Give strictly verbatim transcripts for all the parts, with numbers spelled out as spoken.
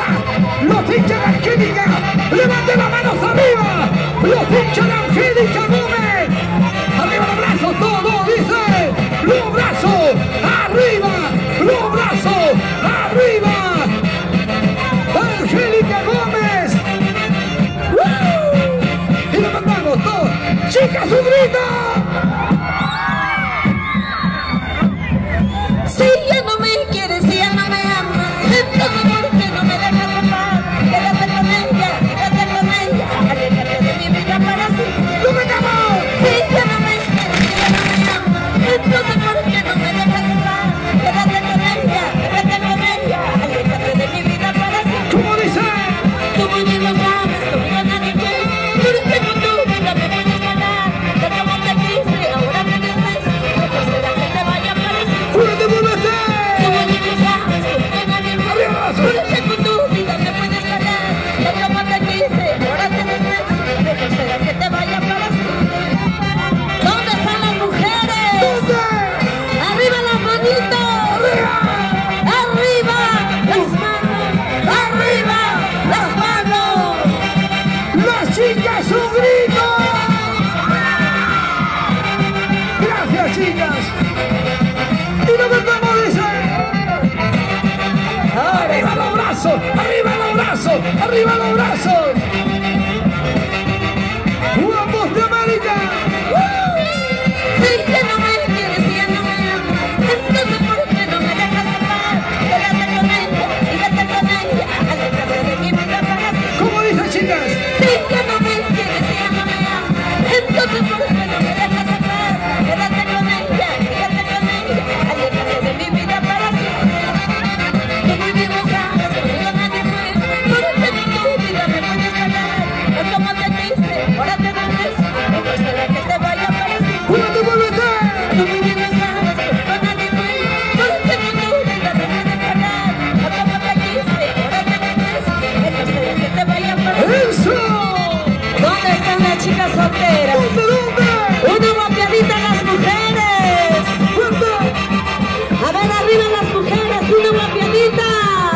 Los hinchas de Angélica, levanten las manos arriba. Los hinchas de Angélica Gómez. Arriba los brazos, todos, dice. Los brazos, arriba. Los brazos, arriba. Angélica Gómez. ¡Uh! Y lo mandamos todos. Chicas, un grito. Si ya no me quieres, si ya no me amas, entonces ¿por qué no me dejas en paz? Quédate con ella, quédate con ella, aléjate de mi vida para siempre. ¡Lo metamos! Si ya no me quieres, si ya no me amas, entonces ¿por qué no me dejas en paz? Quédate con ella, quédate con ella, aléjate de mi vida para siempre. ¿Cómo dice? Tú muy bien lo sabes, conmigo nadie fue, porque con tu vida me puedes ganar. De como te quise, ahora te desprecio, no será que te vaya a parecer. ¡Fuerte, fuerte! Porque con tu vida me puedes ganar. De como te quise, ahora te desprecio. Pero será que te vaya para siempre. ¿Dónde están las mujeres? ¿Dónde? ¡Arriba las manitos! ¡Arriba las manos! ¡Arriba las manos! ¡Las chicas, un grito! ¡Gracias, chicas! ¡Y lo metemos, dice! ¡Arriba los brazos! ¡Arriba los brazos! ¡Arriba los brazos! ¡Guapos de América! Si ya no me quieres, si ya no me amas, entonces ¿por qué no me dejas en paz? Quédate con ella, quédate con ella, aléjate de mi vida para siempre. ¿Cómo dicen, chicas? Si ya no me quieres, si ya no me amas, entonces ¿por qué no me dejas en paz? Quédate con ella, quédate con ella, aléjate de mi vida para siempre. Tú muy bien lo sabes, conmigo nadie fue, porque con tu vida me puedes ganar. No como te quise, ahora te desprecio, no será que te vaya para siempre. ¡Fuerte, fuerte! Tú muy bien lo sabes, conmigo nadie fue, porque con tu vida me puedes ganar. No como te quise, ahora te desprecio, no será que te vaya para siempre. ¡Eso! ¿Dónde están las chicas solteras? ¿Dónde, dónde? Una guapiadita a las mujeres. ¡Fuerte! A ver, arriba las mujeres, una guapiadita.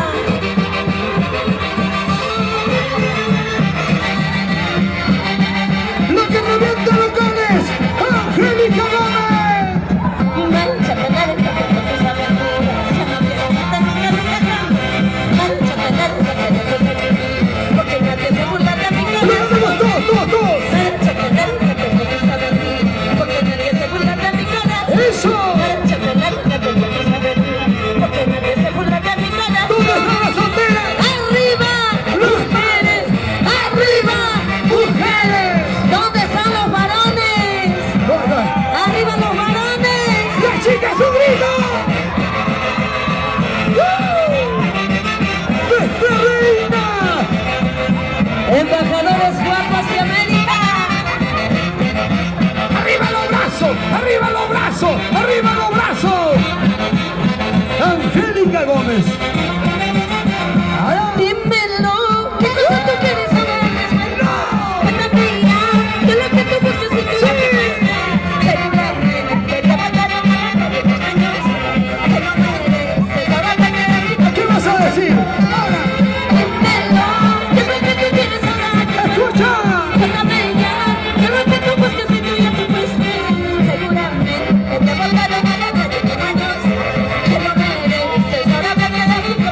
¡La que revienta locales! ¡Angélica Gómez! Mancha canaleta con tus aventuras, ya no quiero verte nunca, nunca jamás. Mancha canaleta que no te sé porque nadie se burla de mi ¡Lo cabeza. metemos todos, todos, todos! Mancha canaleta que no te sabe reír, porque nadie se burla de mi cabeza. ¡Eso! Mancha canaleta que no te sabe reír, porque nadie se burla de mi cabeza. ¿Dónde están las solteras? ¡Arriba! ¡Mujeres! ¡Arriba! ¡Mujeres! ¿Dónde están los varones? ¿Dónde? ¡Arriba los varones! ¡Las chicas, un grito! ¡Nuestra reina! ¡Embajadores guapos de América! ¡Arriba los brazos! ¡Arriba los brazos! ¡Arriba los brazos! Angélica Gómez. Ahora, Dímelo, ¿qué cosa tú quieres saber? Que te diga, que lo que tú buscas y tú lo que buscas. Seguramente te mataron a la calle con años, que no mereces, ahora te quedas sin ¿qué vas a decir? Ahora, dímelo, ¿qué es lo que tú quieres saber? escucha. Que no me digas, que lo que tú buscas y tú ya te fuiste. Seguramente te mataron a la calle con años, que no mereces, ahora te quedas sin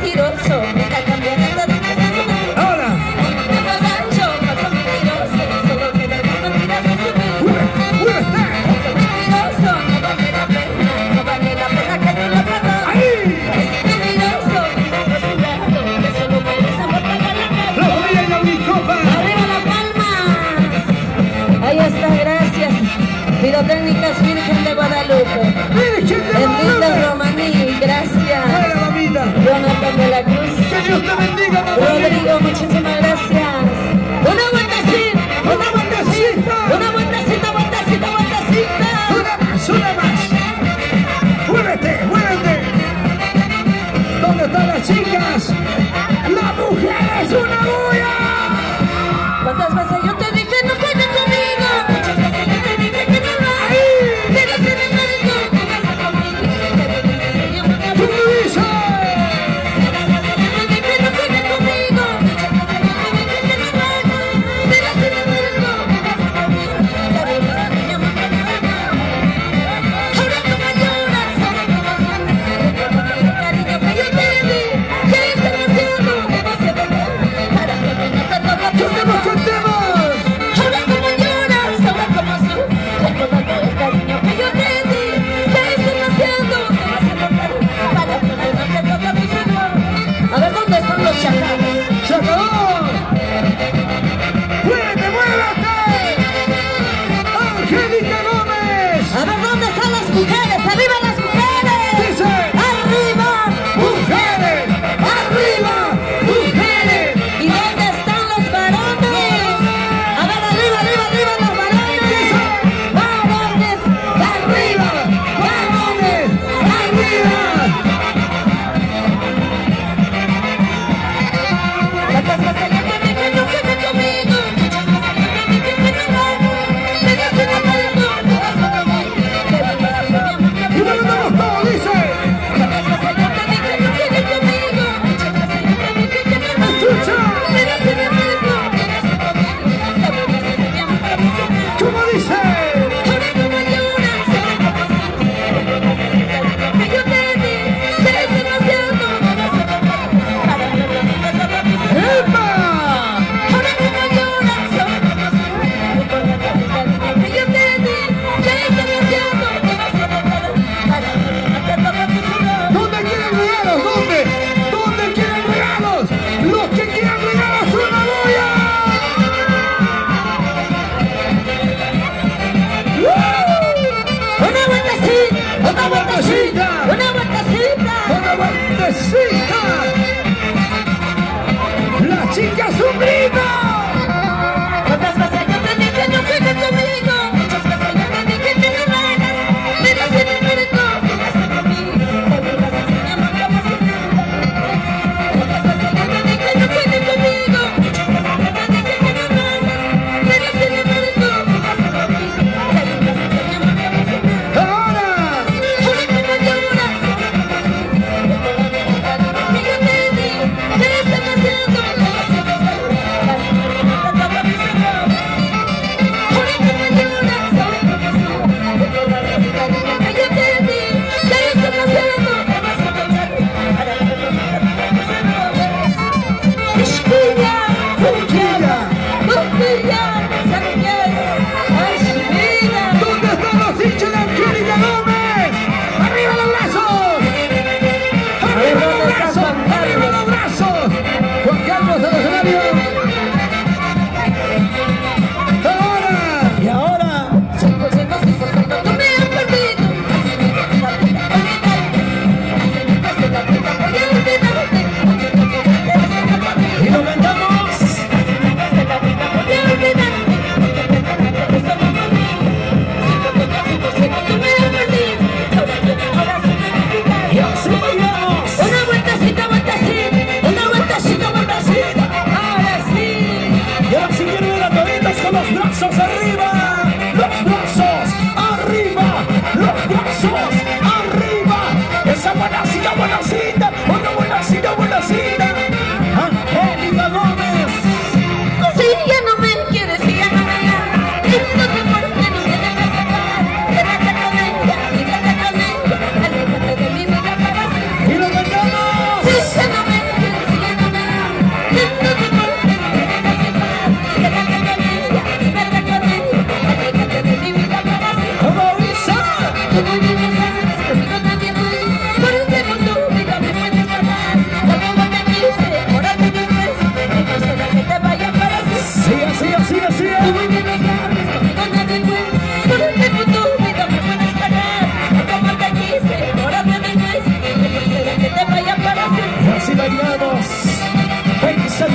mentiroso, nunca cambiarás de rumbo. Ahora. Los anchos no son mentirosos, solo quedan las mentiras de su vida. ¡Muévete! Ese mentiroso no vale la pena, no vale la pena que tú lo perdones. ¡Ahí! Ese mentiroso vive por su lado, que solo merece por pagar la cara. ¡La familia y la Unicopa! ¡Arriba las palmas! Ahí está, gracias. Pirotécnicas Virgen de Guadalupe. ¡Virgen de Enrique Guadalupe! Romaní, gracias. ¡Hola, mamita! Jonathan de la Cruz. ¡Que Dios te bendiga, mamá! Rodrigo, muchísimas gracias. Una vueltecita, ¡Una vueltecita! una vueltecita, vueltecita, vueltecita. ¡Una más, una más! ¡Muévete, muévete! ¿Dónde están las chicas? ¡La mujer es una bulla! ¿Cuántas veces yo te dije no juegues conmigo? Muchas veces yo te dije que no lo hagas. Pero sin embargo, tú vas a conmigo. Pero dices que yo no te ¡Tú amo. dices! Muchas veces yo te dije no juegues conmigo. Muchas veces yo te dije que no lo hagas. Pero sin embargo, tú vas a conmigo. Pero dices que yo no te amo. Ahora como lloras, ahora como sufres. Recuerda el cariño que yo te di. Que es demasiado, demasiado para que me notes todo tu ¡Cantemos, cantemos! ahora como lloras, ahora como sufres, recordando el cariño que yo te di, que es demasiado, demasiado caro, para que me notes todo tu sudor. A ver, ¿dónde están los chacales? ¡Se acabó! ¡Muévete, muévete! ¡Angélica Gómez! A ver, ¿dónde están las mujeres? ¡Arriba las mujeres! Dice: ¡Arriba! ¡Mujeres! ¡Arriba! ¡Mujeres! ¿Y dónde están los varones? A ver, arriba, arriba, arriba los varones. Varones, ¡Arriba! ¡Varones! ¡Arriba!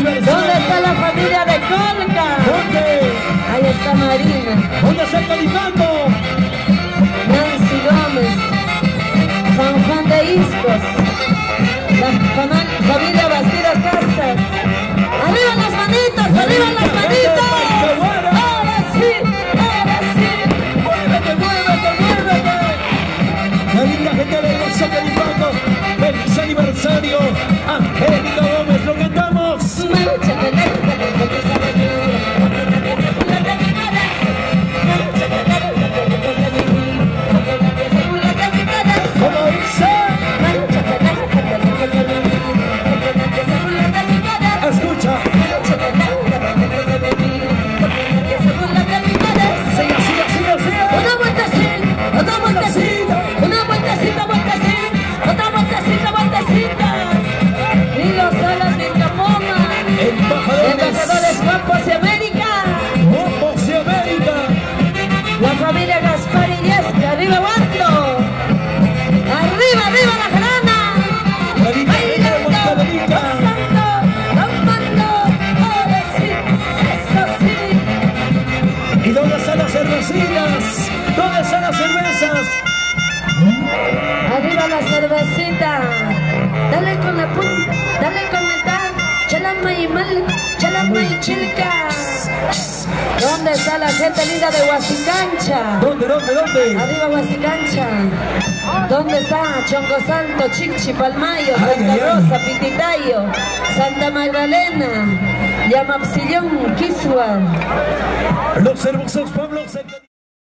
aniversario. ¿Dónde está la familia de Colca? ¿Dónde? Ahí está Marina, ¿Dónde está el Califanto? Nancy Gómez, San Juan de Iscos, la fama- familia Bastidas Casas. ¡Arriba las manitas! ¡Arriba las manitas! ¡Ahora sí! ¡Ahora sí! ¡Muévete, muévete, muévete! La linda gente de Hermoso Califanto. ¡Feliz aniversario! Angélica Gómez, lo cantamos. Mánchate negra con tu sabanera, porque nadie se burla de mi corazón. Mánchate negra con tu sabanera, porque nadie se burla de mi corazón. ¿Cómo dice? Mánchate negra con tu sabanera, porque nadie se burla de mi corazón. Escucha. Mánchate negra con tu sabanera, porque nadie se burla de mi corazón. Siga, siga, siga, siga. Una vueltecita, otra vueltecita, una vueltecita, vueltecita, otra vueltecita, vueltecita. Y los alas de Capoma, Embajadores. embajadores Guapos de América, Guapos de América. la familia Gaspar y Yesca, arriba Bando, arriba, arriba la grana, La linda gente de bailando, Guadalupe. gozando, tomando, ahora sí, eso sí. ¿Y dónde están las cervecillas? ¿Dónde están las cervezas? Arriba la cervecita, dale con la punta, dale con el tal, chalama y mal, chalama y chilca. ¿Dónde está la gente linda de Huasicancha? ¿Dónde, dónde, dónde? Arriba Huasicancha. ¿Dónde está Chongo Santo, Chichi, Palmayo, Ay, Santa ay, ay. Rosa, Pititayo, Santa Magdalena, Yamapsillón, Quisua? Los hermosos pueblos.